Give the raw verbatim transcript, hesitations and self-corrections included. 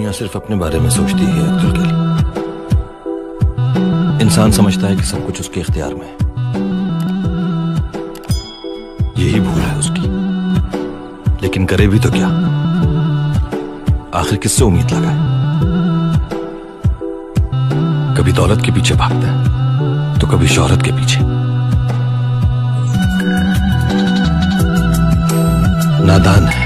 दुनिया सिर्फ अपने बारे में सोचती है अब्दुल कलीम। इंसान समझता है कि सब कुछ उसके इख्तियार में है। यही भूल है उसकी। लेकिन करे भी तो क्या? आखिर किससे उम्मीद लगाए? कभी दौलत के पीछे भागता है तो कभी शोहरत के पीछे। नादान है।